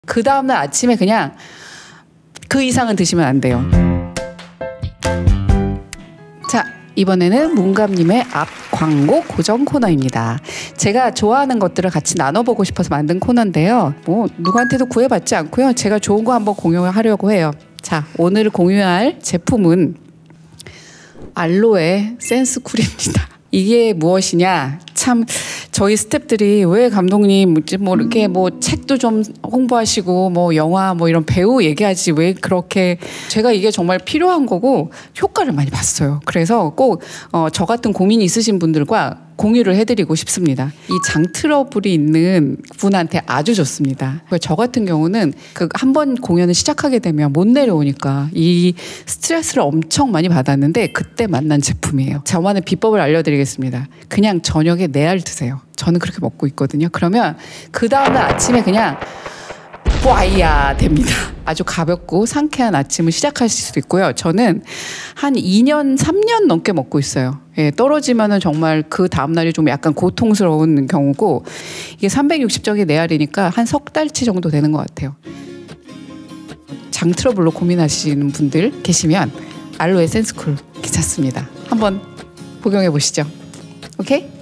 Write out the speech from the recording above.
그 다음날 아침에 그냥 그 이상은 드시면 안 돼요. 자, 이번에는 문감님의 앞 광고 고정 코너입니다. 제가 좋아하는 것들을 같이 나눠보고 싶어서 만든 코너인데요. 뭐 누구한테도 구애받지 않고요. 제가 좋은 거 한번 공유하려고 해요. 자, 오늘 공유할 제품은 알로에 센스쿨입니다. 이게 무엇이냐? 참 저희 스태프들이 왜 감독님 뭐 이렇게 뭐 책도 좀 홍보하시고 뭐 영화 뭐 이런 배우 얘기하지 왜 그렇게, 제가 이게 정말 필요한 거고 효과를 많이 봤어요. 그래서 꼭 저 같은 고민이 있으신 분들과 공유를 해드리고 싶습니다. 이 장 트러블이 있는 분한테 아주 좋습니다. 저 같은 경우는 그 한 번 공연을 시작하게 되면 못 내려오니까 이 스트레스를 엄청 많이 받았는데 그때 만난 제품이에요. 저만의 비법을 알려드리겠습니다. 그냥 저녁에 네 알 드세요. 저는 그렇게 먹고 있거든요. 그러면 그 다음날 아침에 그냥 와이야 됩니다. 아주 가볍고 상쾌한 아침을 시작하실 수도 있고요. 저는 한 2년, 3년 넘게 먹고 있어요. 예, 떨어지면은 정말 그 다음날이 좀 약간 고통스러운 경우고, 이게 360적이 네 알이니까 한 석 달치 정도 되는 것 같아요. 장 트러블로 고민하시는 분들 계시면 알로에 센스쿨 괜찮습니다. 한번 복용해 보시죠. 오케이?